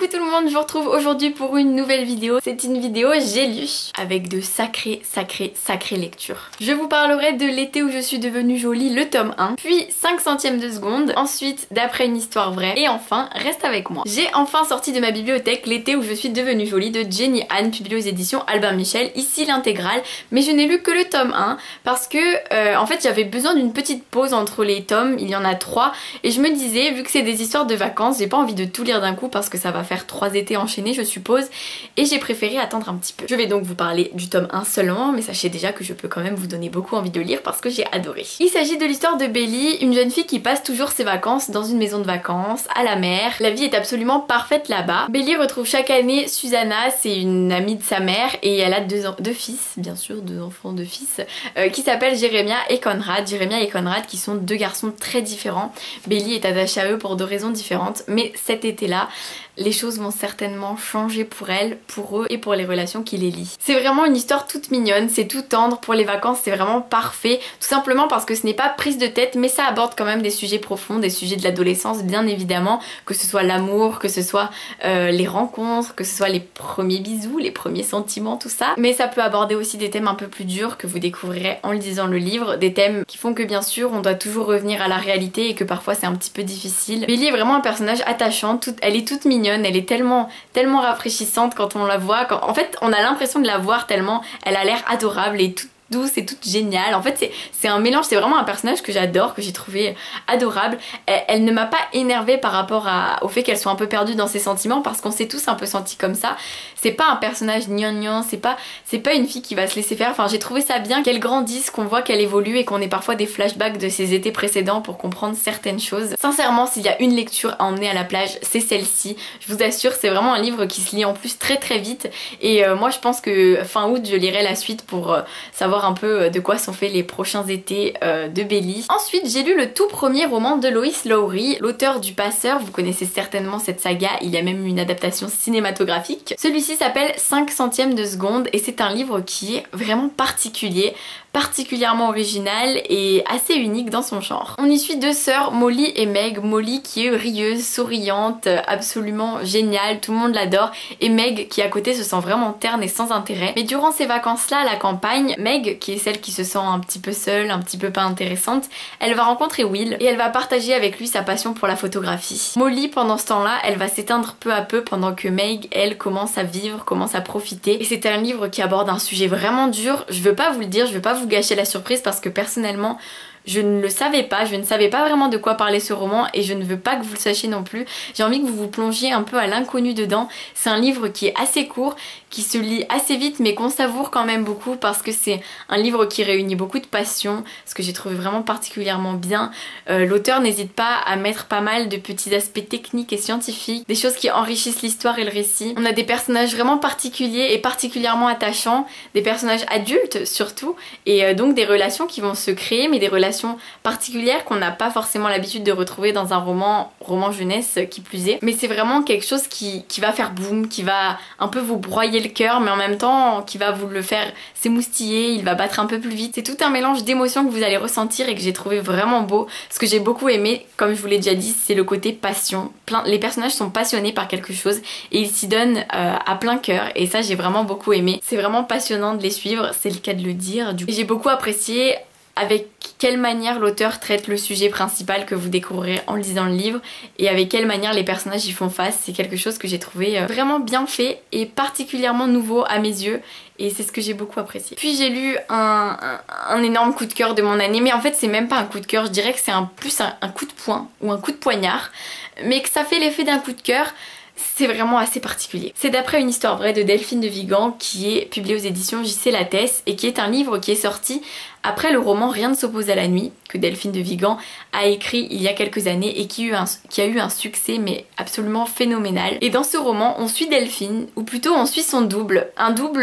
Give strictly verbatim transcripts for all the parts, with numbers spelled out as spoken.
Coucou tout le monde, je vous retrouve aujourd'hui pour une nouvelle vidéo. C'est une vidéo j'ai lu avec de sacrées, sacrées, sacrées lectures. Je vous parlerai de L'été où je suis devenue jolie, le tome un, puis cinq centièmes de seconde, ensuite D'après une histoire vraie, et enfin Reste avec moi. J'ai enfin sorti de ma bibliothèque L'été où je suis devenue jolie de Jenny Han, publié aux éditions Albin Michel, ici l'intégrale, mais je n'ai lu que le tome un parce que euh, en fait j'avais besoin d'une petite pause entre les tomes, il y en a trois, et je me disais, vu que c'est des histoires de vacances, j'ai pas envie de tout lire d'un coup parce que ça va faire trois étés enchaînés je suppose, et j'ai préféré attendre un petit peu. Je vais donc vous parler du tome un seulement, mais sachez déjà que je peux quand même vous donner beaucoup envie de lire parce que j'ai adoré. Il s'agit de l'histoire de Belly, une jeune fille qui passe toujours ses vacances dans une maison de vacances, à la mer. La vie est absolument parfaite là-bas. Belly retrouve chaque année Susanna, c'est une amie de sa mère, et elle a deux, deux fils, bien sûr, deux enfants, deux fils, euh, qui s'appellent Jeremiah et Conrad. Jeremiah et Conrad qui sont deux garçons très différents. Belly est attachée à eux pour deux raisons différentes, mais cet été-là, les choses vont certainement changer pour elle, pour eux et pour les relations qui les lient. C'est vraiment une histoire toute mignonne, c'est tout tendre, pour les vacances c'est vraiment parfait, tout simplement parce que ce n'est pas prise de tête, mais ça aborde quand même des sujets profonds, des sujets de l'adolescence bien évidemment, que ce soit l'amour, que ce soit euh, les rencontres, que ce soit les premiers bisous, les premiers sentiments, tout ça. Mais ça peut aborder aussi des thèmes un peu plus durs que vous découvrirez en lisant le livre, des thèmes qui font que bien sûr on doit toujours revenir à la réalité et que parfois c'est un petit peu difficile. Belly est vraiment un personnage attachant, toute, elle est toute mignonne, elle est tellement tellement rafraîchissante quand on la voit, quand, en fait on a l'impression de la voir tellement elle a l'air adorable et toute douce et toute géniale. En fait c'est un mélange, c'est vraiment un personnage que j'adore, que j'ai trouvé adorable. Elle, elle ne m'a pas énervée par rapport à, au fait qu'elle soit un peu perdue dans ses sentiments, parce qu'on s'est tous un peu sentis comme ça. C'est pas un personnage gnangnan, c'est pas, c'est pas une fille qui va se laisser faire. Enfin j'ai trouvé ça bien qu'elle grandisse, qu'on voit qu'elle évolue et qu'on ait parfois des flashbacks de ses étés précédents pour comprendre certaines choses. Sincèrement, s'il y a une lecture à emmener à la plage, c'est celle-ci. Je vous assure, c'est vraiment un livre qui se lit en plus très très vite, et euh, moi je pense que fin août je lirai la suite pour euh, savoir un peu de quoi sont faits les prochains étés euh, de Belly. Ensuite j'ai lu le tout premier roman de Lois Lowry, l'auteur du Passeur. Vous connaissez certainement cette saga, il y a même une adaptation cinématographique. Celui-ci s'appelle cinq centièmes de seconde et c'est un livre qui est vraiment particulier, particulièrement original et assez unique dans son genre. On y suit deux sœurs, Molly et Meg. Molly qui est rieuse, souriante, absolument géniale, tout le monde l'adore, et Meg qui à côté se sent vraiment terne et sans intérêt. Mais durant ces vacances-là à la campagne, Meg, qui est celle qui se sent un petit peu seule, un petit peu pas intéressante, elle va rencontrer Will et elle va partager avec lui sa passion pour la photographie. Molly pendant ce temps-là, elle va s'éteindre peu à peu pendant que Meg, elle, commence à vivre, commence à profiter. Et c'est un livre qui aborde un sujet vraiment dur. Je veux pas vous le dire, je veux pas vous gâcher la surprise parce que personnellement je ne le savais pas, je ne savais pas vraiment de quoi parlait ce roman et je ne veux pas que vous le sachiez non plus. J'ai envie que vous vous plongiez un peu à l'inconnu dedans. C'est un livre qui est assez court, qui se lit assez vite mais qu'on savoure quand même beaucoup parce que c'est un livre qui réunit beaucoup de passion, ce que j'ai trouvé vraiment particulièrement bien. Euh, L'auteur n'hésite pas à mettre pas mal de petits aspects techniques et scientifiques, des choses qui enrichissent l'histoire et le récit. On a des personnages vraiment particuliers et particulièrement attachants, des personnages adultes surtout, et euh, donc des relations qui vont se créer, mais des relations particulières qu'on n'a pas forcément l'habitude de retrouver dans un roman, roman jeunesse qui plus est. Mais c'est vraiment quelque chose qui, qui va faire boum, qui va un peu vous broyer le cœur, mais en même temps qui va vous le faire s'émoustiller, il va battre un peu plus vite. C'est tout un mélange d'émotions que vous allez ressentir et que j'ai trouvé vraiment beau. Ce que j'ai beaucoup aimé, comme je vous l'ai déjà dit, c'est le côté passion. Plein, les personnages sont passionnés par quelque chose et ils s'y donnent euh, à plein cœur, et ça j'ai vraiment beaucoup aimé. C'est vraiment passionnant de les suivre, c'est le cas de le dire. Du coup, j'ai beaucoup apprécié avec quelle manière l'auteur traite le sujet principal que vous découvrirez en lisant le livre, et avec quelle manière les personnages y font face. C'est quelque chose que j'ai trouvé vraiment bien fait et particulièrement nouveau à mes yeux, et c'est ce que j'ai beaucoup apprécié. Puis j'ai lu un, un, un énorme coup de cœur de mon année, mais en fait c'est même pas un coup de cœur, je dirais que c'est un, plus un, un coup de poing ou un coup de poignard, mais que ça fait l'effet d'un coup de cœur. C'est vraiment assez particulier. C'est d'après une histoire vraie de Delphine de Vigan, qui est publiée aux éditions J C Lattès et qui est un livre qui est sorti après le roman Rien ne s'oppose à la nuit, que Delphine de Vigan a écrit il y a quelques années et qui a, eu un, qui a eu un succès mais absolument phénoménal. Et dans ce roman on suit Delphine, ou plutôt on suit son double, un double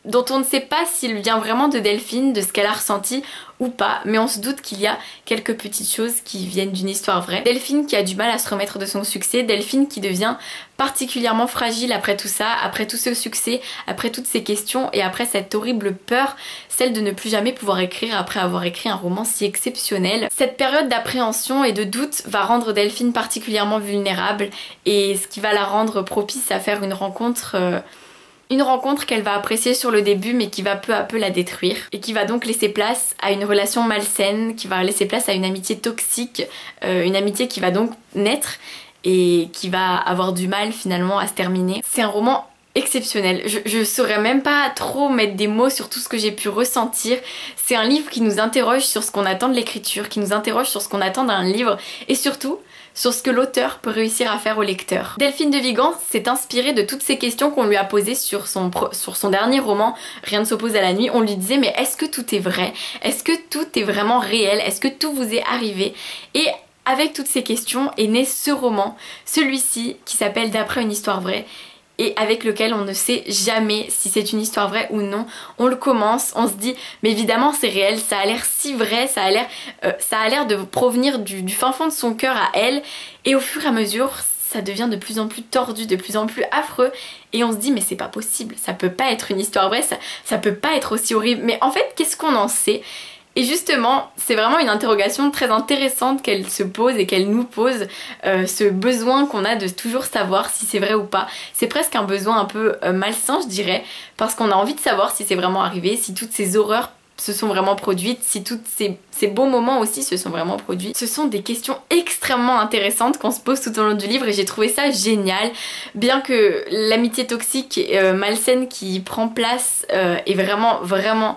dont on ne sait pas s'il vient vraiment de Delphine, de ce qu'elle a ressenti ou pas, mais on se doute qu'il y a quelques petites choses qui viennent d'une histoire vraie. Delphine qui a du mal à se remettre de son succès, Delphine qui devient particulièrement fragile après tout ça, après tout ce succès, après toutes ces questions et après cette horrible peur, celle de ne plus jamais pouvoir écrire après avoir écrit un roman si exceptionnel. Cette période d'appréhension et de doute va rendre Delphine particulièrement vulnérable et ce qui va la rendre propice à faire une rencontre... Euh, Une rencontre qu'elle va apprécier sur le début mais qui va peu à peu la détruire et qui va donc laisser place à une relation malsaine, qui va laisser place à une amitié toxique, euh, une amitié qui va donc naître et qui va avoir du mal finalement à se terminer. C'est un roman exceptionnel, je, je saurais même pas trop mettre des mots sur tout ce que j'ai pu ressentir. C'est un livre qui nous interroge sur ce qu'on attend de l'écriture, qui nous interroge sur ce qu'on attend d'un livre et surtout sur ce que l'auteur peut réussir à faire au lecteur. Delphine de Vigan s'est inspirée de toutes ces questions qu'on lui a posées sur son, sur son dernier roman, Rien ne s'oppose à la nuit. On lui disait mais est-ce que tout est vrai? Est-ce que tout est vraiment réel? Est-ce que tout vous est arrivé? Et avec toutes ces questions est né ce roman, celui-ci qui s'appelle D'après une histoire vraie, et avec lequel on ne sait jamais si c'est une histoire vraie ou non. On le commence, on se dit mais évidemment c'est réel, ça a l'air si vrai, ça a l'air euh, ça a l'air de provenir du, du fin fond de son cœur à elle, et au fur et à mesure ça devient de plus en plus tordu, de plus en plus affreux et on se dit mais c'est pas possible, ça peut pas être une histoire vraie, ça, ça peut pas être aussi horrible. Mais en fait qu'est-ce qu'on en sait? Et justement, c'est vraiment une interrogation très intéressante qu'elle se pose et qu'elle nous pose, euh, ce besoin qu'on a de toujours savoir si c'est vrai ou pas. C'est presque un besoin un peu euh, malsain, je dirais, parce qu'on a envie de savoir si c'est vraiment arrivé, si toutes ces horreurs se sont vraiment produites, si tous ces, ces beaux moments aussi se sont vraiment produits. Ce sont des questions extrêmement intéressantes qu'on se pose tout au long du livre et j'ai trouvé ça génial. Bien que l'amitié toxique et euh, malsaine qui prend place euh, est vraiment, vraiment...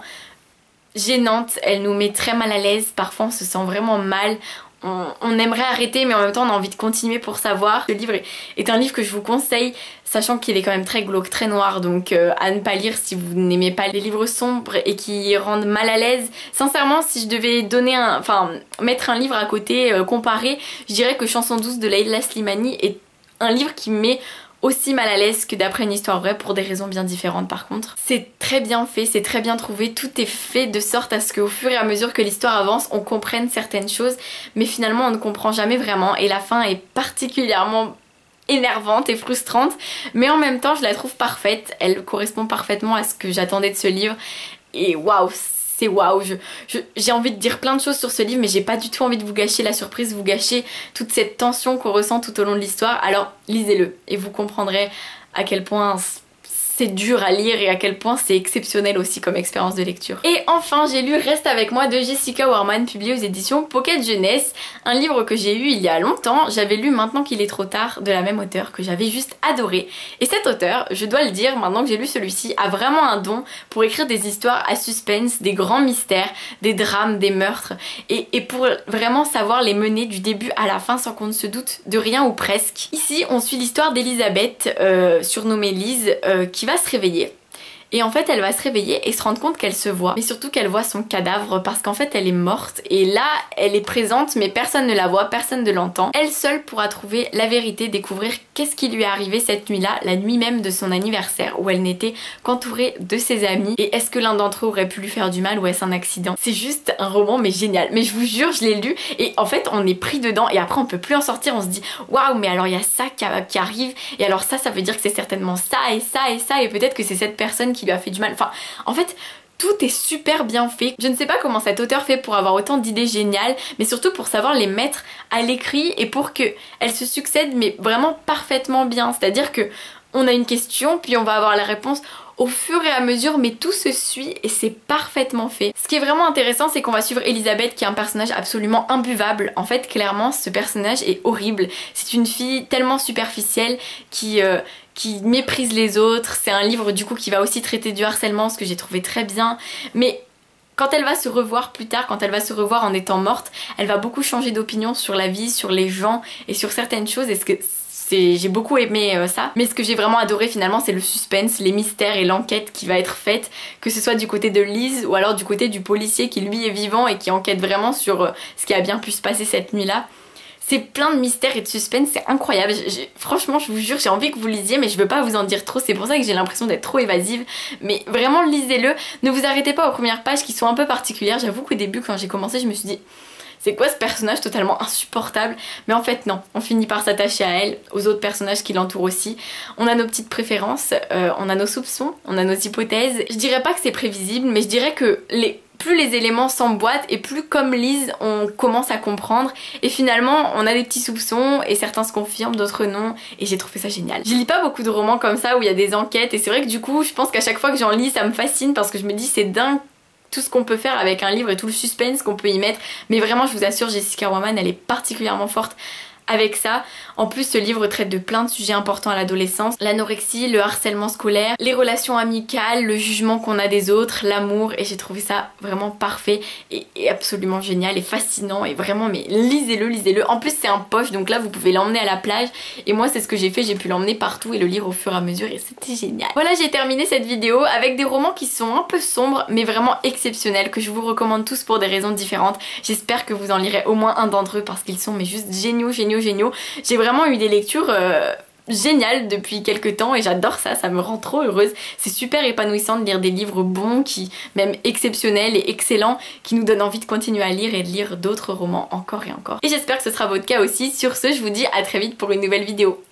gênante, elle nous met très mal à l'aise, parfois on se sent vraiment mal, on, on aimerait arrêter mais en même temps on a envie de continuer pour savoir. Ce livre est un livre que je vous conseille, sachant qu'il est quand même très glauque, très noir, donc euh, à ne pas lire si vous n'aimez pas les livres sombres et qui rendent mal à l'aise. Sincèrement, si je devais donner un, enfin mettre un livre à côté, euh, comparer, je dirais que Chanson douce de Leila Slimani est un livre qui met aussi mal à l'aise que D'après une histoire vraie, pour des raisons bien différentes par contre. C'est très bien fait, c'est très bien trouvé, tout est fait de sorte à ce qu'au fur et à mesure que l'histoire avance, on comprenne certaines choses, mais finalement on ne comprend jamais vraiment et la fin est particulièrement énervante et frustrante, mais en même temps je la trouve parfaite, elle correspond parfaitement à ce que j'attendais de ce livre et waouh, c'est waouh, je, je, j'ai envie de dire plein de choses sur ce livre mais j'ai pas du tout envie de vous gâcher la surprise, vous gâcher toute cette tension qu'on ressent tout au long de l'histoire. Alors lisez-le et vous comprendrez à quel point c'est dur à lire et à quel point c'est exceptionnel aussi comme expérience de lecture. Et enfin j'ai lu Reste avec moi de Jessica Warman, publié aux éditions Pocket Jeunesse, un livre que j'ai eu il y a longtemps, j'avais lu Maintenant qu'il est trop tard de la même auteure que j'avais juste adoré. Et cet auteur, je dois le dire, maintenant que j'ai lu celui-ci, a vraiment un don pour écrire des histoires à suspense, des grands mystères, des drames, des meurtres, et, et pour vraiment savoir les mener du début à la fin sans qu'on ne se doute de rien ou presque. Ici on suit l'histoire d'Elisabeth, euh, surnommée Lise, euh, qui va se réveiller. Et en fait elle va se réveiller et se rendre compte qu'elle se voit, mais surtout qu'elle voit son cadavre parce qu'en fait elle est morte et là elle est présente mais personne ne la voit, personne ne l'entend. Elle seule pourra trouver la vérité, découvrir qu'est-ce qui lui est arrivé cette nuit-là, la nuit même de son anniversaire où elle n'était qu'entourée de ses amis, et est-ce que l'un d'entre eux aurait pu lui faire du mal ou est-ce un accident. C'est juste un roman mais génial, mais je vous jure je l'ai lu et en fait on est pris dedans et après on peut plus en sortir, on se dit waouh mais alors il y a ça qui, a, qui arrive et alors ça ça veut dire que c'est certainement ça et ça et ça et peut-être que c'est cette personne qui lui a fait du mal. Enfin, en fait, tout est super bien fait. Je ne sais pas comment cet auteur fait pour avoir autant d'idées géniales, mais surtout pour savoir les mettre à l'écrit et pour qu'elles se succèdent, mais vraiment parfaitement bien. C'est-à-dire que on a une question, puis on va avoir la réponse au fur et à mesure, mais tout se suit et c'est parfaitement fait. Ce qui est vraiment intéressant, c'est qu'on va suivre Elisabeth qui est un personnage absolument imbuvable. En fait, clairement, ce personnage est horrible. C'est une fille tellement superficielle qui... Euh, qui méprise les autres. C'est un livre du coup qui va aussi traiter du harcèlement, ce que j'ai trouvé très bien. Mais quand elle va se revoir plus tard, quand elle va se revoir en étant morte, elle va beaucoup changer d'opinion sur la vie, sur les gens et sur certaines choses. Est-ce que j'ai beaucoup aimé euh, ça, mais ce que j'ai vraiment adoré finalement c'est le suspense, les mystères et l'enquête qui va être faite, que ce soit du côté de Lise ou alors du côté du policier qui lui est vivant et qui enquête vraiment sur euh, ce qui a bien pu se passer cette nuit-là. c'est plein de mystères et de suspense, c'est incroyable. J'ai, franchement, je vous jure, j'ai envie que vous lisiez, mais je veux pas vous en dire trop, c'est pour ça que j'ai l'impression d'être trop évasive. Mais vraiment, lisez-le, ne vous arrêtez pas aux premières pages qui sont un peu particulières. J'avoue qu'au début, quand j'ai commencé, je me suis dit... c'est quoi ce personnage totalement insupportable? Mais en fait non, on finit par s'attacher à elle, aux autres personnages qui l'entourent aussi. On a nos petites préférences, euh, on a nos soupçons, on a nos hypothèses. Je dirais pas que c'est prévisible, mais je dirais que les... plus les éléments s'emboîtent et plus comme Lise on commence à comprendre, et finalement on a des petits soupçons et certains se confirment, d'autres non, et j'ai trouvé ça génial. Je lis pas beaucoup de romans comme ça où il y a des enquêtes, et c'est vrai que du coup je pense qu'à chaque fois que j'en lis ça me fascine parce que je me dis c'est dingue tout ce qu'on peut faire avec un livre et tout le suspense qu'on peut y mettre. Mais vraiment je vous assure, Jessica Roman elle est particulièrement forte avec ça. En plus ce livre traite de plein de sujets importants à l'adolescence, l'anorexie, le harcèlement scolaire, les relations amicales, le jugement qu'on a des autres, l'amour, et j'ai trouvé ça vraiment parfait et, et absolument génial et fascinant, et vraiment mais lisez-le, lisez-le. En plus c'est un poche, donc là vous pouvez l'emmener à la plage, et moi c'est ce que j'ai fait, j'ai pu l'emmener partout et le lire au fur et à mesure, et c'était génial. Voilà, j'ai terminé cette vidéo avec des romans qui sont un peu sombres mais vraiment exceptionnels, que je vous recommande tous pour des raisons différentes. J'espère que vous en lirez au moins un d'entre eux parce qu'ils sont mais juste géniaux, géniaux, géniaux. J'ai vraiment eu des lectures euh, géniales depuis quelques temps et j'adore ça, ça me rend trop heureuse. C'est super épanouissant de lire des livres bons, qui même exceptionnels et excellents, qui nous donnent envie de continuer à lire et de lire d'autres romans encore et encore. Et j'espère que ce sera votre cas aussi. Sur ce, je vous dis à très vite pour une nouvelle vidéo.